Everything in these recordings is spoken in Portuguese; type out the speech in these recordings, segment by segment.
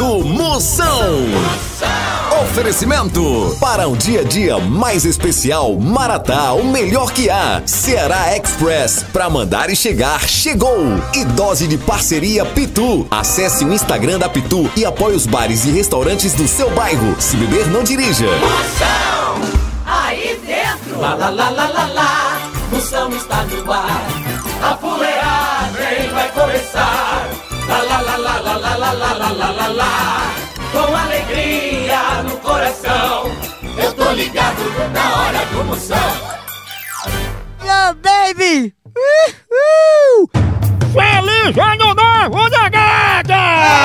do Moção. Oferecimento para um dia a dia mais especial, Maratá, o melhor que há. Ceará Express, pra mandar e chegar, chegou. E dose de parceria Pitu. Acesse o Instagram da Pitu e apoie os bares e restaurantes do seu bairro. Se beber, não dirija. Moção, aí dentro. Lá, lá, lá, lá, lá, lá. Moção está no ar. A fuleagem vai começar. Lá, lá, lá, lá, lá, lá, lá, lá, lá, lá, lá. Com alegria no coração, eu tô ligado na hora do Moção. Yo, baby! Feliz Ano Novo, negada!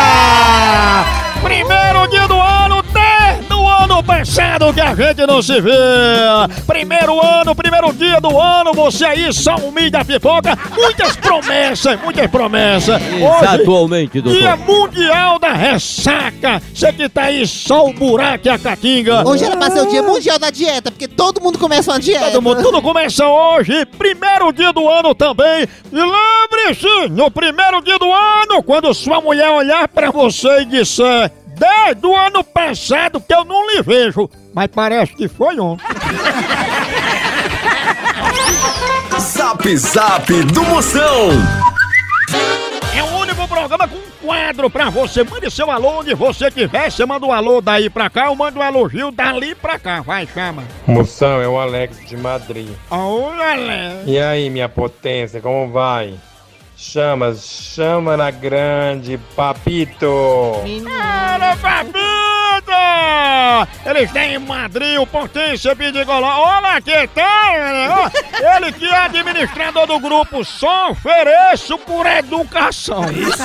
Primeiro dia do ano, desde o ano passado que a gente não se vê. Primeiro dia do ano, você aí só um milho da pipoca. Muitas promessas. Hoje, Atualmente, doutor. Dia Mundial da Ressaca. Você que tá aí só o buraco e a catinga. Hoje era pra ser o dia mundial da dieta, porque todo mundo começa uma dieta. Tudo começa hoje, primeiro dia do ano também. E lembre-se, no primeiro dia do ano, quando sua mulher olhar pra você e disser: desde o ano passado que eu não lhe vejo, mas parece que foi ontem. Zap Zap do Moção. É o único programa com um quadro pra você. Mande seu alô onde você estiver. Você manda um alô daí pra cá, ou manda um elogio dali pra cá. Vai, chama. Moção, é o Alex de Madrid. Oi, Alex. E aí, minha potência, como vai? Chama na grande, papito! Era Papito! Ele está em Madrid, o Potência Pidigoló. Olha que tal, ele que é administrador do grupo, só ofereço por educação.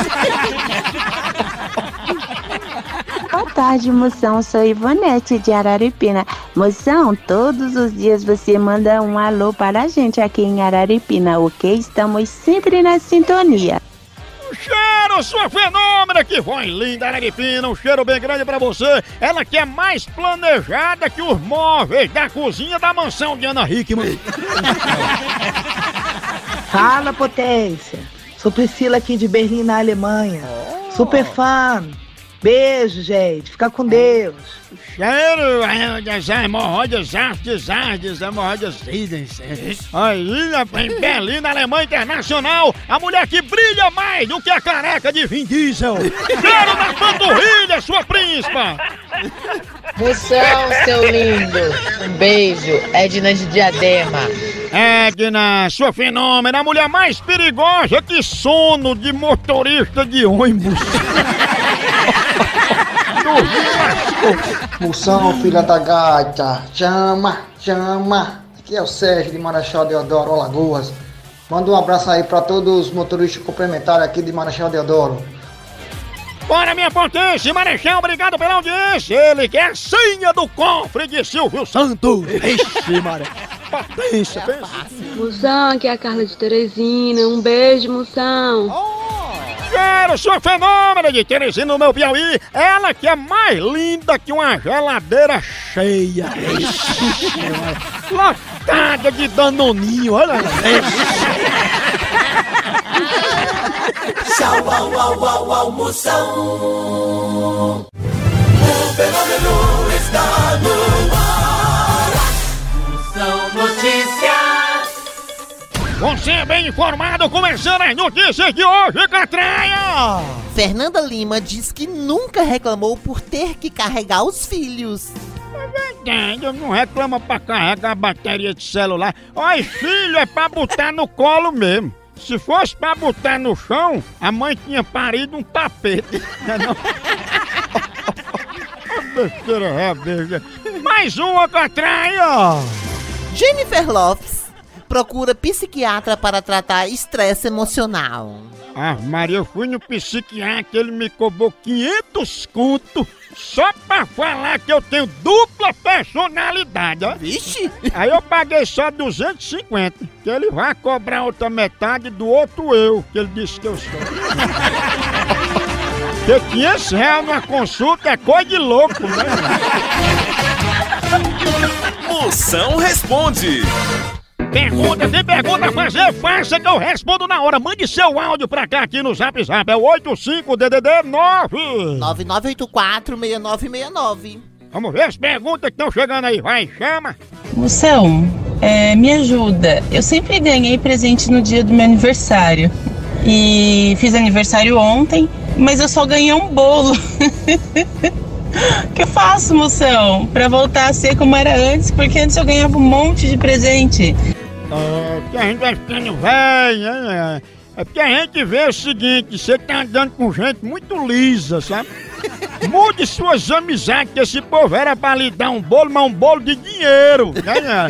Boa tarde, Moção. Sou Ivonete de Araripina. Moção, todos os dias você manda um alô para a gente aqui em Araripina, ok? Estamos sempre na sintonia. Um cheiro, sua fenômena, que voz linda, Araripina. Um cheiro bem grande pra você. Ela que é mais planejada que os móveis da cozinha da mansão de Ana Hickman. Fala, Potência. Sou Priscila aqui de Berlim, na Alemanha. Super fã. Beijo, gente. Fica com Deus. Cheiro, hemorroidas aí, em Berlim, na Alemanha Internacional, a mulher que brilha mais do que a careca de Vin Diesel. Cheiro na panturrilha, sua príncipa. Moção, seu lindo. Um beijo. Edna de Diadema. Edna, sua fenômena, a mulher mais perigosa que sono de motorista de ônibus. Moção, filha da gata, chama. Aqui é o Sérgio de Marechal Deodoro, Alagoas. Manda um abraço aí pra todos os motoristas complementares aqui de Marechal Deodoro. Bora, minha potência, Marechal, obrigado pela audiência. Ele que é a senha do cofre de Silvio Santos. Ixi, Marechal, potência, pensa. Moção, aqui é a Carla de Teresina. Um beijo, Moção. Quero sua fenômena de Teresina no meu Piauí. Ela que é mais linda que uma geladeira cheia. Lotada de danoninho, olha lá. Tchau, au, Moção. O fenômeno está no ar. Moção Notícias. Você é bem informado, começando as notícias de hoje, Catraia! Fernanda Lima diz que nunca reclamou por ter que carregar os filhos. É verdade, eu não reclamo pra carregar a bateria de celular. Olha, filho é pra botar no colo mesmo. Se fosse pra botar no chão, a mãe tinha parido um tapete. Não? Besteira, besteira. Mais uma, Catraia! Jennifer Lopes procura psiquiatra para tratar estresse emocional. Ah, Maria, eu fui no psiquiatra, ele me cobrou 500 conto só pra falar que eu tenho dupla personalidade, ó. Vixe! Aí eu paguei só 250, que ele vai cobrar a outra metade do outro eu, que ele disse que eu sou. Porque 500 reais numa consulta é coisa de louco, né? Moção responde. Pergunta, tem pergunta a fazer? Faça que eu respondo na hora. Mande seu áudio pra cá aqui no Zap Zap. É o 85-DDD-9 9984-6969. Vamos ver as perguntas que estão chegando aí. Vai, chama. Moção, me ajuda. Eu sempre ganhei presente no dia do meu aniversário. E fiz aniversário ontem, mas eu só ganhei um bolo. O que eu faço, moção? Pra voltar a ser como era antes, porque antes eu ganhava um monte de presente. Porque a gente vai ficando velho, né? É porque a gente vê o seguinte, você tá andando com gente muito lisa, sabe? Mude suas amizades, que esse povo era pra lhe dar um bolo, mas um bolo de dinheiro, né?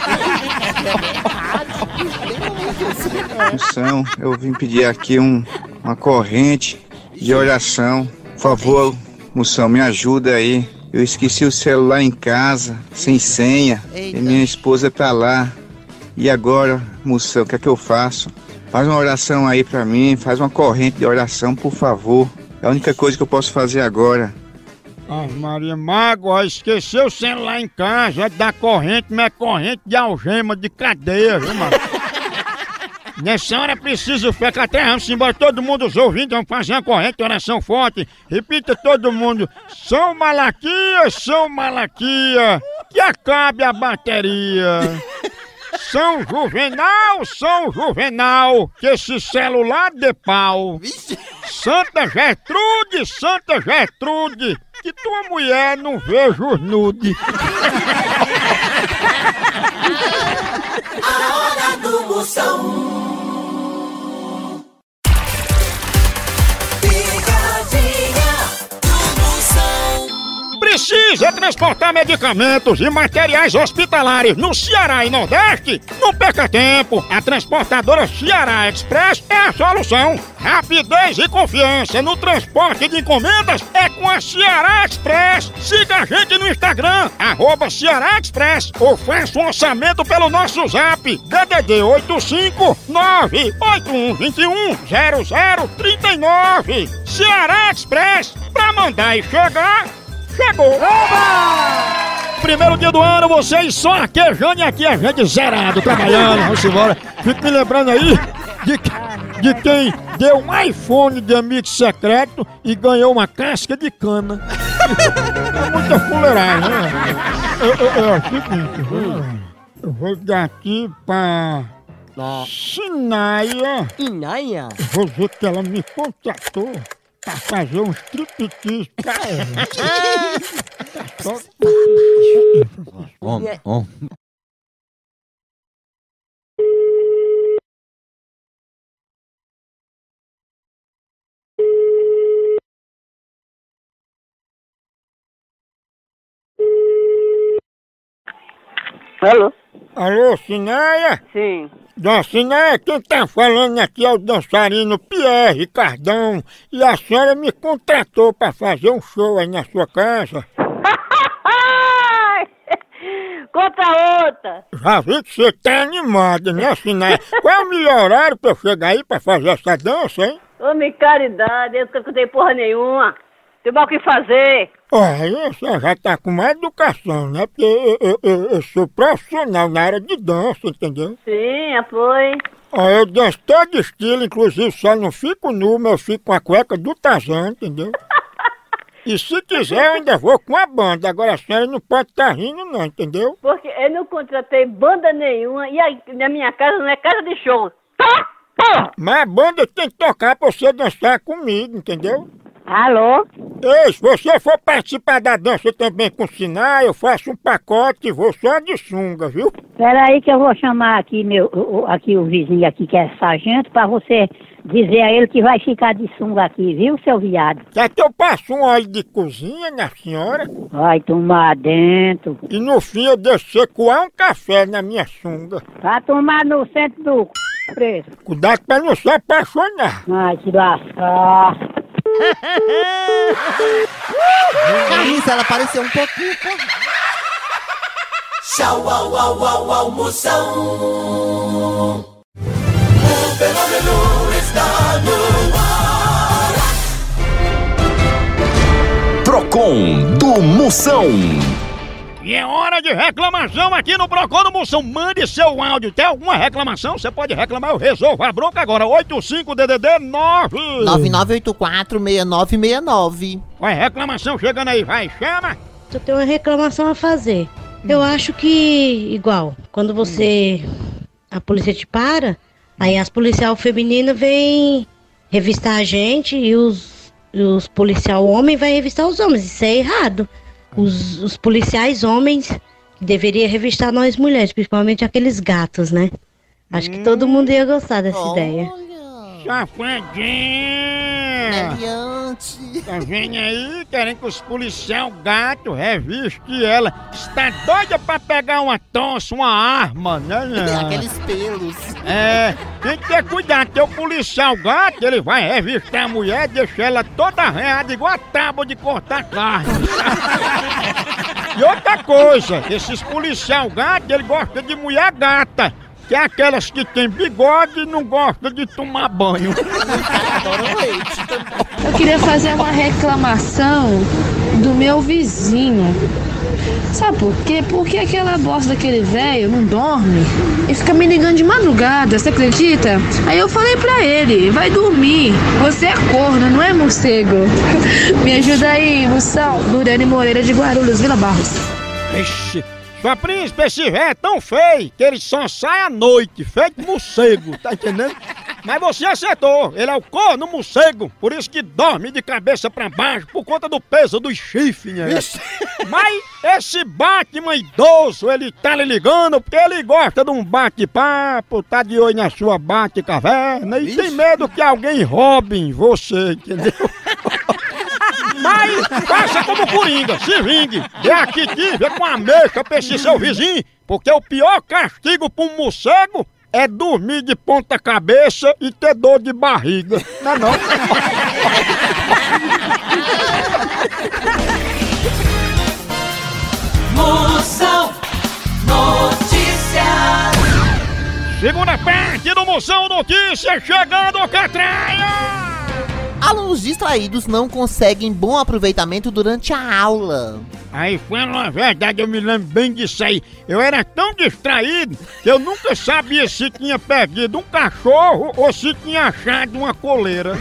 Moção, eu vim pedir aqui uma corrente de oração. Por favor, moção, me ajuda aí. Eu esqueci o celular em casa, sem senha. Eita. E minha esposa tá lá. E agora, moção, o que é que eu faço? Faz uma oração aí pra mim, faz uma corrente de oração, por favor. É a única coisa que eu posso fazer agora. Ah, Maria Mago, esqueceu o celular em casa, da corrente, mas é corrente de algema, de cadeia, viu, mano? Nessa hora é preciso ficar até vamos embora, todo mundo os ouvintes, vamos fazer uma corrente de oração forte. Repita todo mundo, São Malaquias, que acabe a bateria. São Juvenal, que esse celular de pau. Santa Gertrude, que tua mulher não veja os nude. A hora do Moção. Precisa transportar medicamentos e materiais hospitalares no Ceará e Nordeste? Não perca tempo! A transportadora Ceará Express é a solução! Rapidez e confiança no transporte de encomendas é com a Ceará Express! Siga a gente no Instagram, @Ceará Express, ou faça um orçamento pelo nosso zap, DDD 859-8121-0039. Ceará Express, pra mandar e chegar... Chegou! Oba! Primeiro dia do ano, vocês só aquejando e aqui a gente zerado, trabalhando, vamos embora. Fico me lembrando aí de quem deu um iPhone de amigo secreto e ganhou uma casca de cana. É muita fuleiragem, né? É o seguinte, eu vou dar aqui pra Sinaia. Inaia? Vou ver que ela me contratou pra fazer um striptease pra ela. Alô? Alô, Sinaia? Sim. Dona Sinaia, quem tá falando aqui é o dançarino Pierre Ricardão. E a senhora me contratou pra fazer um show aí na sua casa. Conta outra. Já vi que você tá animada, né, Sinaia? Qual é o melhor horário pra eu chegar aí pra fazer essa dança, hein? Homem, caridade, eu não tenho porra nenhuma. Tem mal o que fazer. Olha, você já tá com mais educação, né? Porque eu sou profissional na área de dança, entendeu? Sim, foi. Ó, eu danço todo estilo, inclusive só não fico nu, mas eu fico com a cueca do Tarzan, entendeu? E se quiser eu ainda vou com a banda, agora a senhora não pode estar rindo não, entendeu? Porque eu não contratei banda nenhuma e na minha casa não é casa de show. Tá? Mas a banda tem que tocar pra você dançar comigo, entendeu? Alô? Ei, se você for participar da dança também com Sinaia, eu faço um pacote e vou só de sunga, viu? Peraí que eu vou chamar aqui aqui o vizinho aqui que é sargento pra você dizer a ele que vai ficar de sunga aqui, viu, seu viado? Quer que eu passe um óleo de cozinha na senhora? Vai tomar dentro. E no fim eu deixo você coar um café na minha sunga. Vai tomar no centro do preço. Cuidado pra não se apaixonar. Ai, se lascar. Carlinhos, ela apareceu um pouquinho, pô. Tchau, au, au, au, au, Moção. O fenômeno está no ar. Procon do Moção. E é hora de reclamação aqui no Procon do Moção. Mande seu áudio. Tem alguma reclamação? Você pode reclamar, eu resolvo a bronca agora. 85-DDD 9 9984-6969. Vai, reclamação chegando aí, vai, chama. Eu tenho uma reclamação a fazer. Eu acho que, igual, quando a polícia te para, aí as policial femininas vêm revistar a gente e os policial homem vai revistar os homens. Isso é errado. Os policiais homens deveriam revistar nós mulheres, principalmente aqueles gatos, né? Acho que todo mundo ia gostar dessa ideia. Safadinha! Tá vendo aí? Querem que os policial gato revistem ela. Está doida pra pegar uma tosse, uma arma, né? Aqueles pelos. Tem que ter cuidado, porque o policial gato, ele vai revistar a mulher, deixa ela toda arranhada, igual a tábua de cortar carne. E outra coisa, esses policial gato, ele gosta de mulher gata. Que é aquelas que tem bigode e não gosta de tomar banho. Eu queria fazer uma reclamação do meu vizinho. Sabe por quê? Porque aquela bosta daquele velho não dorme e fica me ligando de madrugada, você acredita? Aí eu falei pra ele, vai dormir, você é corno, não é morcego. Me ajuda aí, moção. Luriane Moreira de Guarulhos, Vila Barros. Ixi. Sua príncipe, esse velho é tão feio que ele só sai à noite, feito morcego, tá entendendo? Mas você acertou, ele é o corno morcego, por isso que dorme de cabeça pra baixo, por conta do peso dos chifres, né? Mas esse Batman idoso, ele tá lhe ligando porque ele gosta de um bate-papo, tá de olho na sua bate-caverna e tem medo que alguém roube você, entendeu? Mas faça como Coringa, se vingue. Dê aqui tive com a mecha pra esse seu vizinho, porque o pior castigo pra um morcego é dormir de ponta cabeça e ter dor de barriga. Não é não? Moção Notícias. Segunda parte do Moção Notícias chegando, Catraia! Alunos distraídos não conseguem bom aproveitamento durante a aula. Aí, falando a verdade, eu me lembro bem disso aí. Eu era tão distraído que eu nunca sabia se tinha perdido um cachorro ou se tinha achado uma coleira.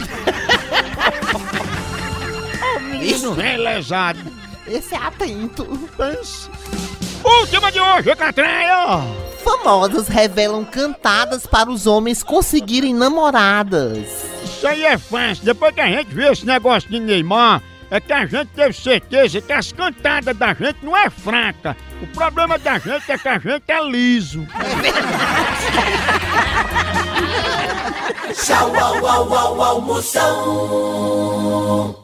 O menino velho lesado. Esse é atento. Pense. Última de hoje, Catraia! Famosos revelam cantadas para os homens conseguirem namoradas. Isso aí é fácil. Depois que a gente viu esse negócio de Neymar, é que a gente teve certeza que as cantadas da gente não é fraca. O problema da gente é que a gente é liso. Tchau, au, au, au, au, Moção.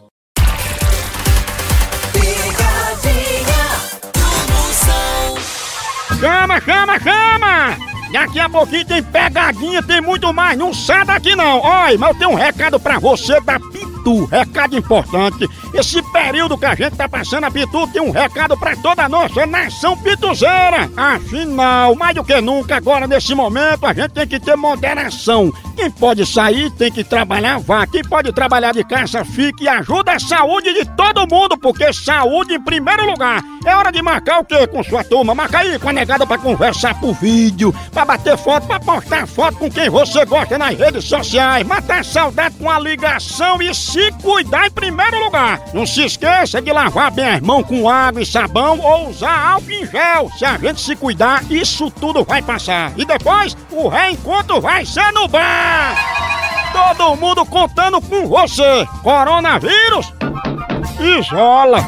Chama, chama, chama! Daqui a pouquinho tem pegadinha, tem muito mais, não sai daqui não. Olha, mas eu tenho um recado pra você da Pitu, recado importante. Esse período que a gente tá passando, a Pitu tem um recado pra toda a nossa nação pituzeira. Afinal, mais do que nunca, agora nesse momento, a gente tem que ter moderação. Quem pode sair tem que trabalhar, vá. Quem pode trabalhar de casa, fique e ajuda a saúde de todo mundo, porque saúde em primeiro lugar. É hora de marcar o quê com sua turma? Marca aí com a negada pra conversar por vídeo, pra bater foto, pra postar foto com quem você gosta nas redes sociais, matar a saudade com a ligação e se cuidar em primeiro lugar. Não se esqueça de lavar bem as mãos com água e sabão ou usar álcool em gel. Se a gente se cuidar, isso tudo vai passar. E depois, o reencontro vai ser no bar. Todo mundo contando com você. Coronavírus, isola.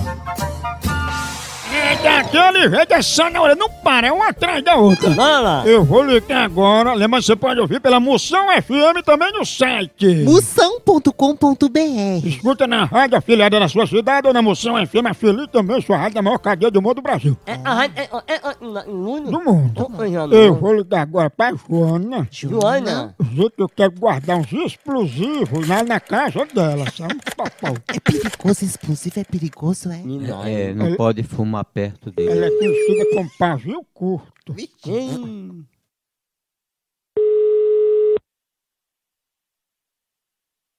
É daquele jeito, essa na hora não para, é uma atrás da outra. Eu vou ligar agora, lembra, você pode ouvir pela Moção FM também no site moção.com.br. Escuta na rádio afiliada na sua cidade ou na Moção FM, afiliada também, sua rádio da maior cadeia do mundo do Brasil. Do mundo. Eu vou ligar agora pra Joana. Joana? Gente, eu quero guardar uns explosivos lá na casa dela, sabe? É perigoso, explosivo é perigoso, é? Não pode fumar perto dele. Ela é conhecida como pavio curto.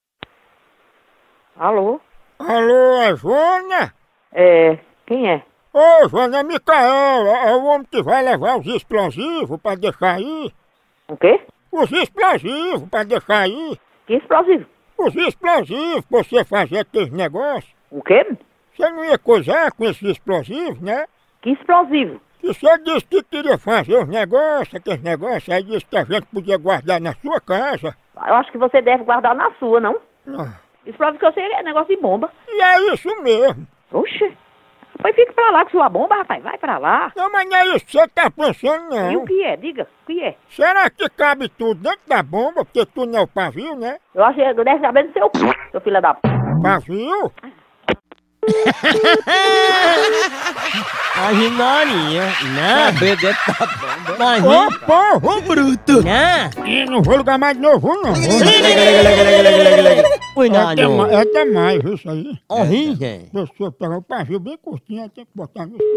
Alô? Alô, é Joana? É, quem é? Ô, Joana, Micael, é o homem que vai levar os explosivos pra deixar aí? O quê? Os explosivos pra deixar aí. Que explosivo? Os explosivos pra você fazer aqueles negócios. O quê? Você não ia coisar com esses explosivos, né? Que explosivo? E você disse que queria fazer os negócios, aqueles negócios, aí disse que a gente podia guardar na sua casa. Eu acho que você deve guardar na sua, não? Ah. Explosivo que eu sei é negócio de bomba. E é isso mesmo. Oxe. Pois fique pra lá com sua bomba, rapaz. Vai pra lá. Não, mas não é isso que você tá pensando, não. E o que é? Diga. O que é? Será que cabe tudo dentro da bomba? Porque tu não é o pavio, né? Eu acho que deve caber no seu seu filho da p. Pavio? A Rinorinha, não. Caber dentro da bomba. Mas Ô, porra, bruto. Não. Ih, não vou ligar mais de novo, não. Cuidado. É demais isso aí. Horrível. Pessoa pegar o pavio bem curtinho, tem que botar no...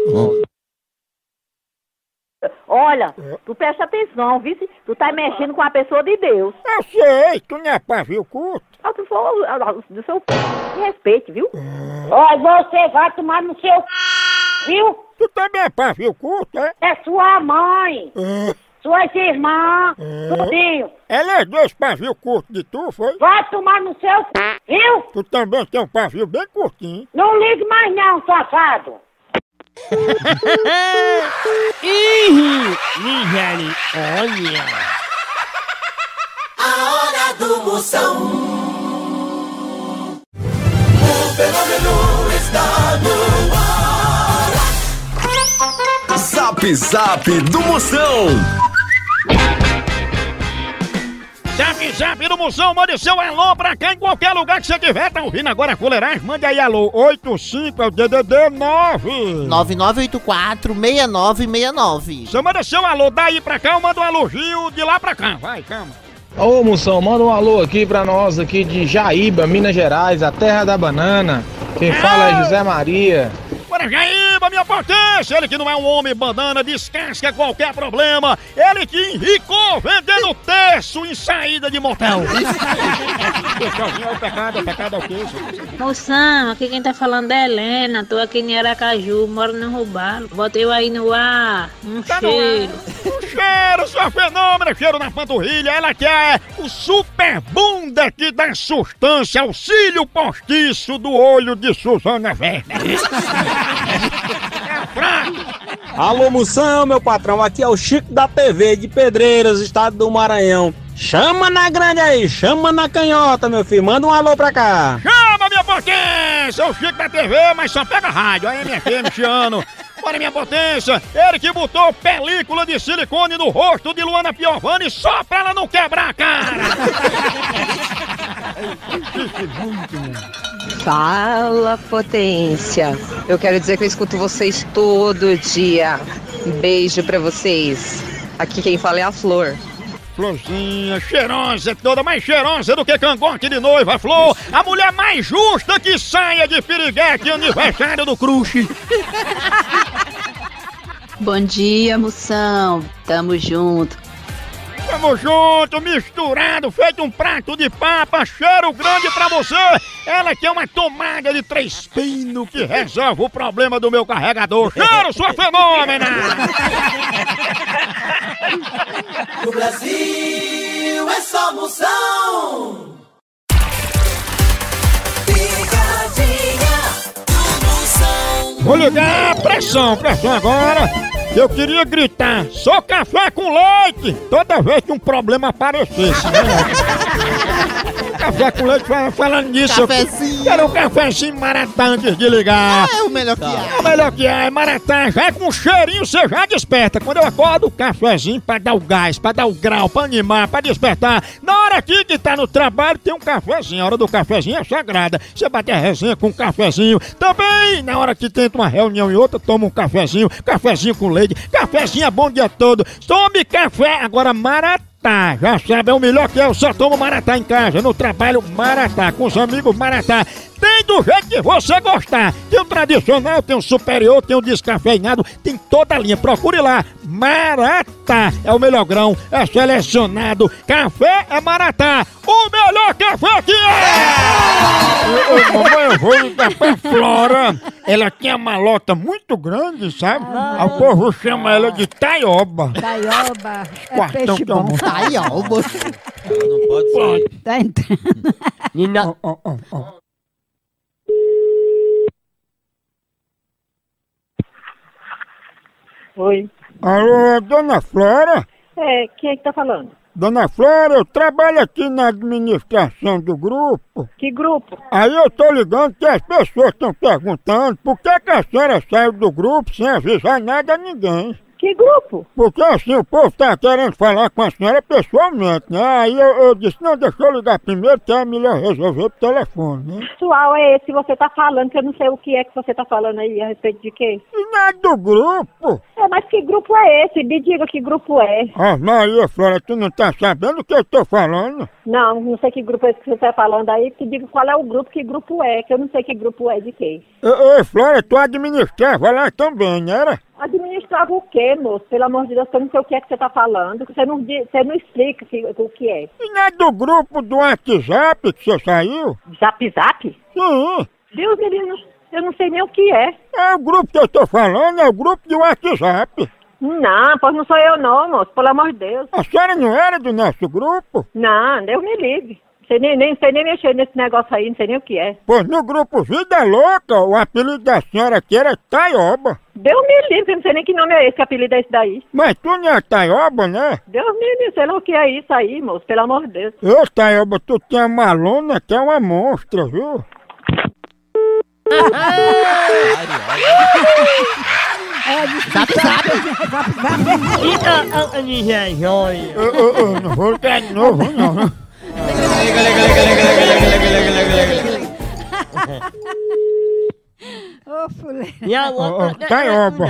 Olha, tu presta atenção, viu? Tu tá mexendo com a pessoa de Deus. Eu sei, tu não é pavio curto. Ah, tu for do seu p. Me respeite, viu? Olha, você vai tomar no seu viu? Tu também é pavio curto, é? É sua mãe, suas irmãs, tudinho. Ela é dois pavios curtos de tu, foi? Vai tomar no seu viu? Tu também tem um pavio bem curtinho. Não ligue mais não, safado. Olha. A hora do Moção. O fenômeno está no ar. Zap Zap do Moção. Zap Zap do Moção, mande seu alô pra cá em qualquer lugar que você tiver. Tá ouvindo agora a fuleiragem? Mande aí alô. 85 é o DDD 9 9984-6969. Você manda seu alô daí pra cá, eu mando um alôzinho de lá pra cá. Vai, calma. Ô Moção, manda um alô aqui pra nós aqui de Jaíba, Minas Gerais, a terra da banana. Quem fala é José Maria. Bora, Jaíba, minha potência! Ele que não é um homem banana, descasca qualquer problema. Ele que enricou vendendo terço em saída de motel. É o pecado é o quê? Moção, aqui quem tá falando é Helena. Tô aqui em Aracaju, moro no Rubalo. Botei eu aí no ar, cheiro. Um cheiro, sua fenômena, cheiro na panturrilha. Ela que é o super bunda que dá sustância ao cílio postiço do olho de Suzana Werner. Alô Moção, meu patrão, aqui é o Chico da TV de Pedreiras, estado do Maranhão. Chama na grande aí, chama na canhota, meu filho, manda um alô pra cá. Chama, minha potência, o Chico da TV, mas só pega rádio, aí MFM Chiano. Bora, minha potência, ele que botou película de silicone no rosto de Luana Piovani só pra ela não quebrar a cara. Fala, potência. Eu quero dizer que eu escuto vocês todo dia. Beijo pra vocês. Aqui quem fala é a Flor. Florzinha, cheirosa, toda mais cheirosa do que cangote de noiva, Flor. A mulher mais justa que saia de piriguete, aniversário do crush. Bom dia, Moção. Tamo junto. Tamo junto, misturado, feito um prato de papa, cheiro grande pra você. Ela que é uma tomada de 3 pinos que resolve o problema do meu carregador. Cheiro, sua fenômena! No Brasil é só Moção. Picadinha do Moção. Vou ligar, pressão agora. Eu queria gritar, só café com leite, toda vez que um problema aparecesse, né? Café com leite, falando nisso, Cafezinho. eu quero um cafezinho maratá antes de ligar. É o melhor que há. É o melhor que há, é maratá, já é com cheirinho, você já desperta. Quando eu acordo, o cafezinho pra dar o gás, pra dar o grau, pra animar, pra despertar. Na hora aqui que tá no trabalho, tem um cafezinho, a hora do cafezinho é sagrada. Você bate a resenha com um cafezinho. Também, na hora que tenta uma reunião e outra, toma um cafezinho com leite. Cafezinho é bom o dia todo. Tome café, agora maratá. Já sabe, é o melhor que é. Eu só tomo maratá em casa, no trabalho, maratá, com os amigos, maratá. Tem do jeito que você gostar. Tem o tradicional, tem o superior, tem o descafeinado, tem toda a linha. Procure lá. Maratá é o melhor grão, é selecionado. Café é maratá. O melhor café que é! Mamãe, vou ligar pra Flora. Ela tinha uma lota muito grande, sabe? Aí o povo chama ela de taioba. Taioba. É Quartão peixe que eu bom. amo. Taioba. Não pode ser. Tá entrando. Nina. Oi. Alô, dona Flora? Quem é que tá falando? Dona Flora, eu trabalho aqui na administração do grupo. Que grupo? Aí eu tô ligando que as pessoas estão perguntando por que a senhora saiu do grupo sem avisar nada a ninguém. Que grupo? Porque assim, o povo tá querendo falar com a senhora pessoalmente, né? Aí eu disse, não, deixa eu ligar primeiro, que é melhor resolver por telefone, né? Pessoal, é esse que você tá falando, que eu não sei o que é que você tá falando aí, a respeito de quê? E não é do grupo. Mas que grupo é esse? Me diga que grupo é. Ah, Maria Flora, tu não tá sabendo o que eu tô falando? Não sei que grupo é esse que você tá falando aí, que diga qual é o grupo, que grupo é, que eu não sei que grupo é de quê. Ei, Flora, tu administrava lá também, não era? Administrava o quê, moço? Pelo amor de Deus, eu não sei o que é que você tá falando. Você não explica o que é. E não é do grupo do WhatsApp que você saiu? Zap Zap? Sim. Deus, menino, eu não sei nem o que é. É o grupo que eu tô falando, é o grupo do WhatsApp. Não, pois não sou eu não, moço, pelo amor de Deus. A senhora não era do nosso grupo? Não, Deus me livre. Sei nem mexer nesse negócio aí, não sei nem o que é. Pois no grupo Vida Louca, o apelido da senhora aqui era Taioba. Deus me livre, eu não sei nem que nome é esse, que apelido é esse daí. Mas tu não é Taioba, né? Deus me livre, sei lá o que é isso aí, moço, pelo amor de Deus. Ô, Taioba, tu tem uma lona que é uma monstra, viu? Zap, zap. Zap, zap. Eu não vou ligar de novo, não. Ô, fuleiro. Taioba.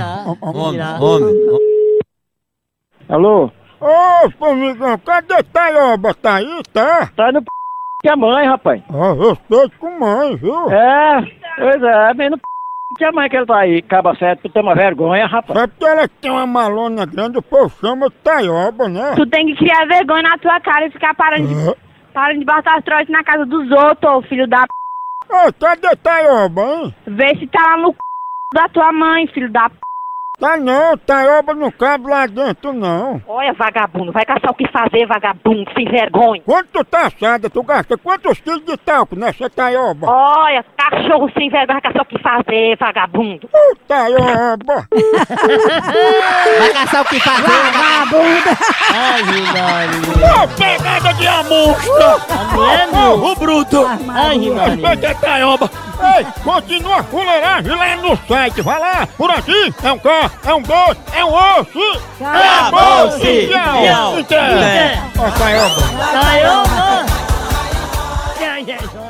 Alô? Ô, formigão, cadê Taioba? Tá aí, tá? Tá no que a mãe, rapaz. Ó, respeito com mãe, viu? Pois é, bem no que a mãe que ele tá aí, caba certo, tu tem uma vergonha, rapaz. É porque ela tem uma malona grande, o povo chama de Taioba, né? Tu tem que criar vergonha na tua cara e ficar parando de botar as troças na casa dos outros, ô filho da p. Ô, cadê Taioba, hein? Vê se tá lá no c... da tua mãe, filho da p. Tá não, Taioba não cabe lá dentro, não. Olha, vagabundo, vai caçar o que fazer, vagabundo, sem vergonha. Quando tu tá assada, tu gasta quantos quilos de talco nessa Taioba? Olha, cachorro sem vergonha, vai caçar o que fazer, vagabundo. Taioba! Vai caçar o que fazer, vagabunda! Ai, Hilari. Ô, pegada de amostra! O bruto! Ai, Hilari. Respeita a Taioba! Ei, continua a fuleiragem lá no site, vai lá! Por aqui é um K, é um 2, é um osso! Acabou-se! Tchau! Ó, Taioba! Taioba! Ai, Jesus!